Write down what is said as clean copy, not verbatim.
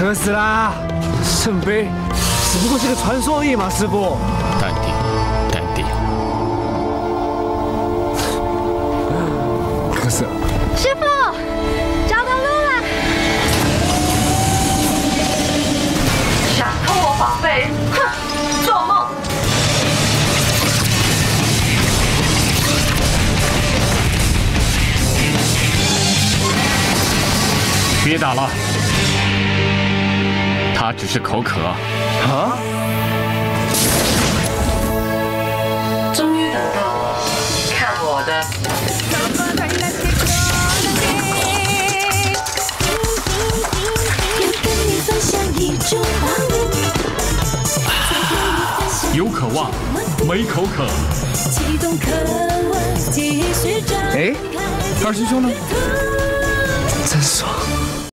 渴死啦！圣杯只不过是个传说而已嘛，师傅。 淡定，淡定。 渴死了。 师傅，找到路了！ 想偷我宝贝？哼，做梦！ 别打了，他只是口渴。 啊？ 终于等到了，看我的！ 有渴望，没口渴。 哎，二师兄呢？真爽。